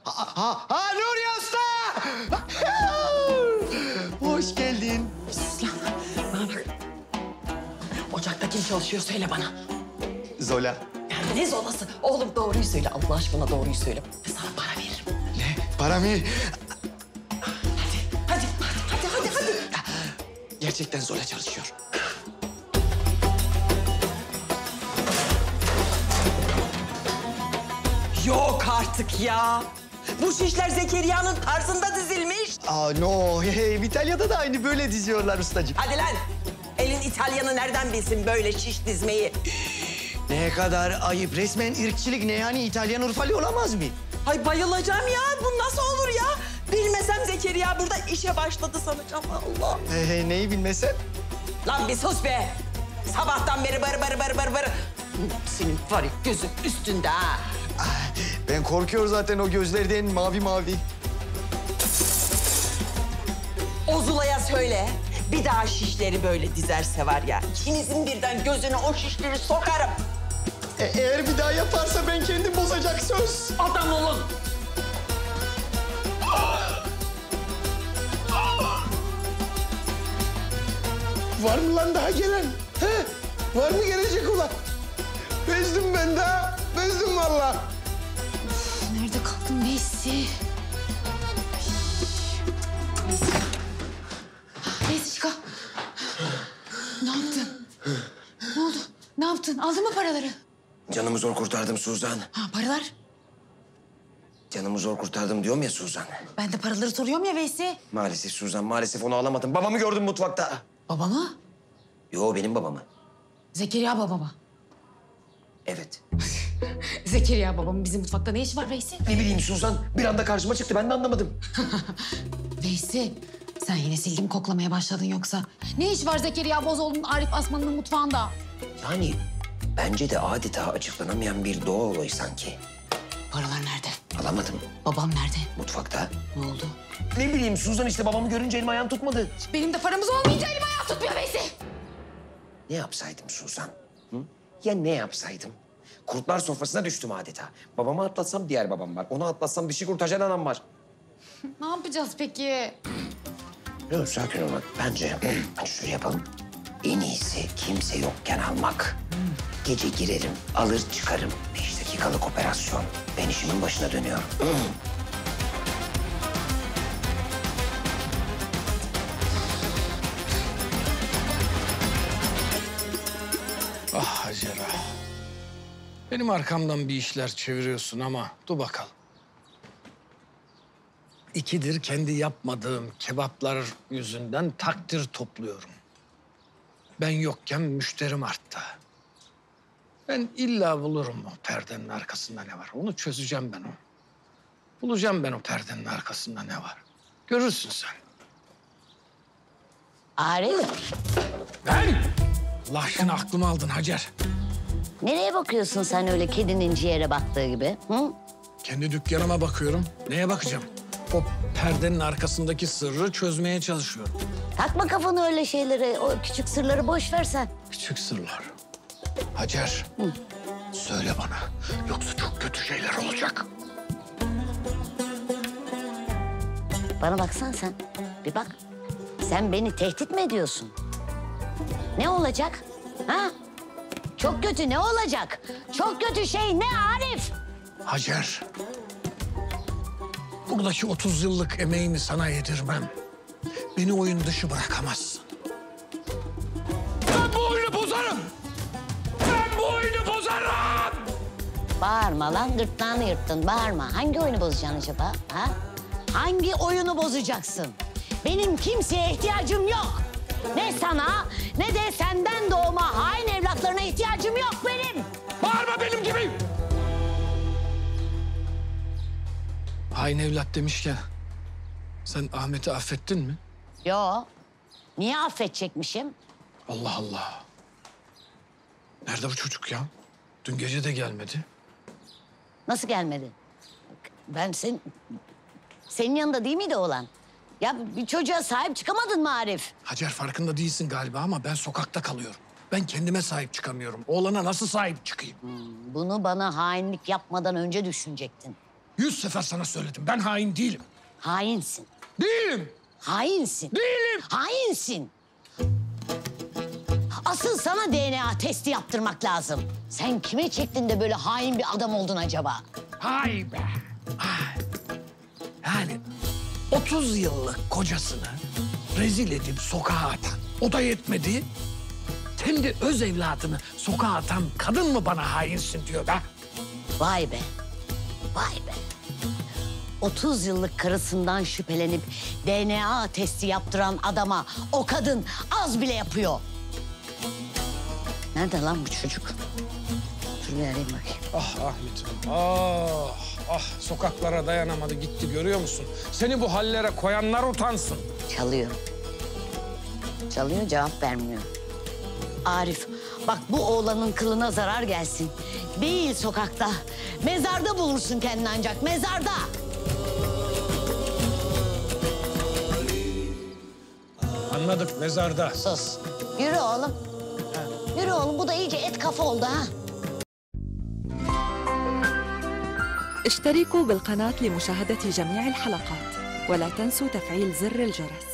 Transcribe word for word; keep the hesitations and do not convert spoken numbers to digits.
Ha, ha, ha Nuri Usta! Hoş geldin. Sus lan. Bana bak. Ocakta kim çalışıyor söyle bana. Zola. Yani ne zolası? Oğlum doğruyu söyle. Allah aşkına doğruyu söyle. Ben sana para veririm. Ne? Para mı? Hadi, hadi, hadi, hadi, hadi. Gerçekten Zola çalışıyor. Yok artık ya. Bu şişler Zekeriya'nın tarzında dizilmiş. Aa no, hey, İtalya'da da aynı böyle diziyorlar ustacığım. Hadi lan. Elin İtalyanı nereden bilsin böyle şiş dizmeyi? Ne kadar ayıp. Resmen ırkçılık. Ne yani İtalyan Urfalı olamaz mı? Ay bayılacağım ya. Bu nasıl olur ya? Bilmesem Zekeriya burada işe başladı sanacağım. Allah. Hey, hey, neyi bilmesen? Lan bir sus be. Sabahtan beri bır bır bır bır bır. Senin var ya gözün üstünde ha. Ah, ben korkuyor zaten o gözlerden mavi mavi. O Zula'ya söyle. Bir daha şişleri böyle dizerse var ya. İkinizin birden gözüne o şişleri sokarım. E, eğer bir daha yaparsa ben kendim bozacak söz. Adam olun. Var mı lan daha gelen? He? Var mı gelecek ulan? Bezdim ben daha. Bezdim vallahi. Nerede kaldın Veysi? Veysi. Veysi çık. Ne yaptın? Ne oldu? Ne yaptın? Aldın mı paraları? Canımı zor kurtardım Suzan. Ha paralar. Canımı zor kurtardım diyorum ya Suzan. Ben de paraları soruyorum ya Veysi. Maalesef Suzan, maalesef onu alamadım. Babamı gördüm mutfakta. Baba mı? Yo, benim babamı. Zekeriya baba mı? Evet. Zekeriya babamın bizim mutfakta ne işi var Veysi? Ne bileyim Suzan, bir anda karşıma çıktı. Ben de anlamadım. Veysi, sen yine sildim koklamaya başladın yoksa. Ne iş var Zekeriya Bozoğlu'nun Arif Asman'ın mutfağında? Yani bence de adeta açıklanamayan bir doğa olayı sanki. Paralar nerede? Alamadım. Babam nerede? Mutfakta. Ne oldu? Ne bileyim Suzan, işte babamı görünce elim ayağım tutmadı. Benim de paramız olmayınca elim ayağım tutmuyor Veysi. Ne yapsaydım Suzan? Hı? Ya ne yapsaydım? Kurtlar sofrasına düştüm adeta. Babamı atlatsam diğer babam var. Onu atlatsam dişi kurtaran anam var. Ne yapacağız peki? Yok, sakin olmak. Bence şöyle yapalım. En iyisi kimse yokken almak. Gece girerim, alır çıkarım. Beş dakikalık operasyon. Ben işimin başına dönüyorum. Ah Hacer ah. Benim arkamdan bir işler çeviriyorsun ama dur bakalım. İkidir kendi yapmadığım kebaplar yüzünden takdir topluyorum. Ben yokken müşterim arttı. Ben illa bulurum o perdenin arkasında ne var. Onu çözeceğim ben onu. Bulacağım ben o perdenin arkasında ne var. Görürsün sen. Arif, Ben! Allah aşkına aklımı aldın Hacer. nereye bakıyorsun sen öyle kedinin ciğere baktığı gibi? Hı? Kendi dükkanıma bakıyorum. Neye bakacağım? O perdenin arkasındaki sırrı çözmeye çalışıyorum. Takma kafanı öyle şeylere, o küçük sırları boş ver sen. Küçük sırlar. Hacer, söyle bana. Yoksa çok kötü şeyler olacak. Bana baksan sen, bir bak. Sen beni tehdit mi ediyorsun? Ne olacak? Ha? Çok kötü ne olacak? Çok kötü şey ne Arif? Hacer, buradaki otuz yıllık emeğimi sana yedirmem. Beni oyun dışı bırakamazsın. Ben bu oyunu bozarım. Ben bu oyunu bozarım. Bağırma lan, gırtlağını yırttın, bağırma. Hangi oyunu bozacaksın acaba? Ha? Hangi oyunu bozacaksın? Benim kimseye ihtiyacım yok. Ne sana ne de senden doğma hain evlatlarına ihtiyacım yok benim. Bağırma benim gibi. Hain evlat demişken sen Ahmet'i affettin mi? Yo. Niye affedecekmişim? Allah Allah. Nerede bu çocuk ya? Dün gece de gelmedi. Nasıl gelmedi? Ben sen, senin yanında değil miydi oğlan? Ya bir çocuğa sahip çıkamadın mı Arif? Hacer, farkında değilsin galiba ama ben sokakta kalıyorum. Ben kendime sahip çıkamıyorum. Oğlana nasıl sahip çıkayım? Bunu bana hainlik yapmadan önce düşünecektin. Yüz sefer sana söyledim. Ben hain değilim. Hainsin. Değilim. Hainsin. Değilim. Hainsin. Asıl sana D N A testi yaptırmak lazım. Sen kime çektin de böyle hain bir adam oldun acaba? Hay be. Ay. Yani otuz yıllık kocasını rezil edip sokağa atan, o da yetmedi. Kendi öz evladını sokağa atan kadın mı bana hainsin diyor be? Vay be. Vay be. otuz yıllık karısından şüphelenip D N A testi yaptıran adama o kadın az bile yapıyor. Nerede lan bu çocuk? Dur bir arayayım bakayım. Ah Ahmet'im, ah, ah sokaklara dayanamadı gitti görüyor musun? Seni bu hallere koyanlar utansın. Çalıyor. Çalıyor, cevap vermiyor. Arif, bak bu oğlanın kılına zarar gelsin. Değil sokakta, mezarda bulursun kendini ancak, mezarda. Anladık, mezarda. Sus. Yürü oğlum. Yürü oğlum, bu da iyice et kafa oldu ha. اشتركوا بالقناة لمشاهدة جميع الحلقات ولا تنسوا تفعيل زر الجرس.